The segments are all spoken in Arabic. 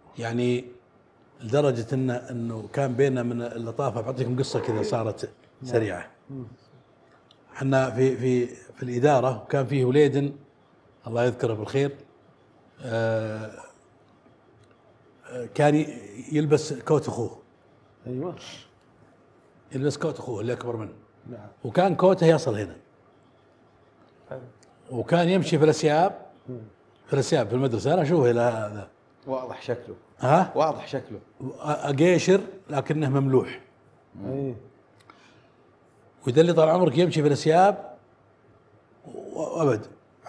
يعني لدرجه انه كان بيننا من اللطافه. بعطيكم قصه كذا صارت سريعه. احنا في الاداره كان فيه وليد الله يذكره بالخير، كان يلبس كوت اخوه. ايوه، يلبس كوت اخوه اللي اكبر منه. نعم. وكان كوته يصل هنا، وكان يمشي في الاسياب، في المدرسه. انا اشوفه الى هذا واضح شكله. ها واضح شكله. قيشر لكنه مملوح. اي ويدلي طال عمرك يمشي في الاسياب وابد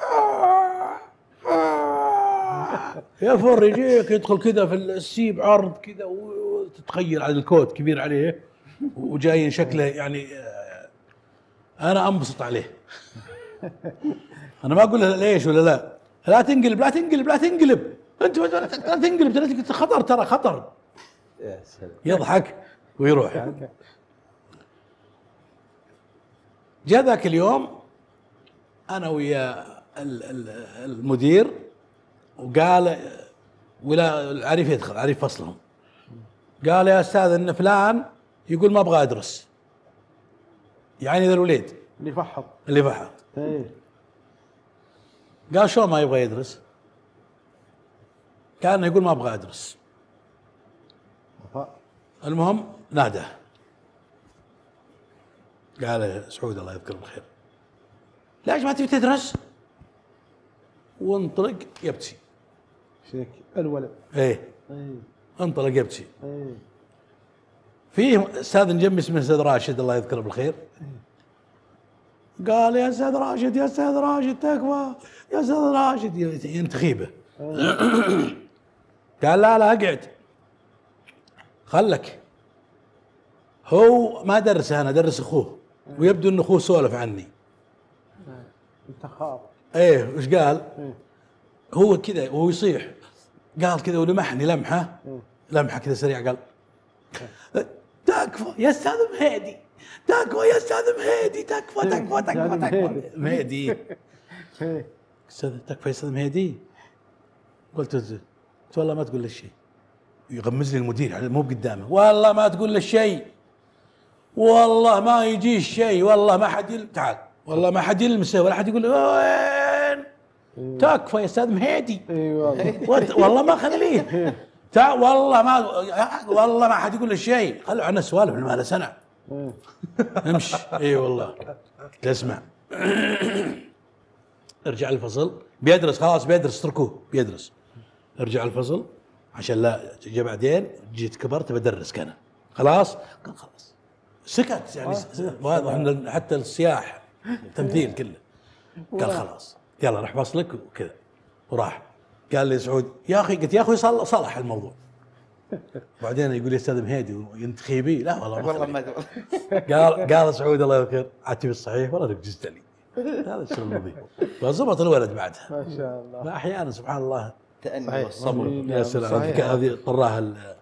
يفر يجيك يدخل كذا في السيب عرض كذا، وتتخيل على الكوت كبير عليه وجاي شكله يعني انا انبسط عليه. انا ما اقول له ليش ولا لا، لا تنقلب لا تنقلب لا تنقلب، انت لا تنقلب، خطر ترى خطر. يا سلام. يضحك ويروح. جاء ذاك اليوم انا ويا المدير وقال، ولا العريف يدخل عريف فصلهم، قال يا استاذ ان فلان يقول ما ابغى ادرس. يعني ذا الوليد اللي فحط. ايه قال شلون ما يبغى يدرس؟ كان يقول ما ابغى ادرس. المهم نادى قال يا سعود الله يذكره بالخير ليش ما تبي تدرس؟ وانطلق يبكي. شيك الولد. ايه انطلق يبكي. ايه فيه استاذ جنبي اسمه استاذ راشد الله يذكره بالخير، قال يا استاذ راشد يا استاذ راشد تكفى يا استاذ راشد، ينتخيبه. قال لا اقعد خلك. هو ما درس، انا درس اخوه، ويبدو ان اخوه سولف عني. انت خاف. ايه وش قال؟ هو كذا وهو يصيح، قال كذا ولمحني لمحه كذا سريع، قال تكفى يا استاذ مهيدي، تكفى يا استاذ مهيدي، تكفى مهيدي. استاذ تكفى يا استاذ مهيدي. قلت والله ما تقول له شيء. يغمز لي المدير مو بقدامه، والله ما تقول له شيء، والله ما يجي شيء، والله ما حد تعال، والله ما حد يلمسه ولا حد يقول له وين. تكفى يا استاذ مهيدي. والله ما خليه والله ما حد يقول له شيء، خلوا عنا سوالف ما له سنه. امشي. اي والله. تسمع ارجع الفصل بيدرس، خلاص بيدرس، اتركوه بيدرس. ارجع الفصل عشان لا جاء بعدين جيت كبرت بدرس كان خلاص. قال خلاص سكت يعني واضح ان حتى الصياح تمثيل كله. قال خلاص يلا راح فصلك وكذا وراح. قال لي سعود يا اخي، قلت يا اخوي صلح الموضوع. بعدين يقول لي استاذ مهيدي ينتخي بي، لا والله ما قال سعود الله يذكر عتب الصحيح والله رجزت لي. هذا الشغل نظيف وظبط الولد بعدها ما شاء الله. احيانا سبحان الله تأني الصبر. يا سلام هذه طراها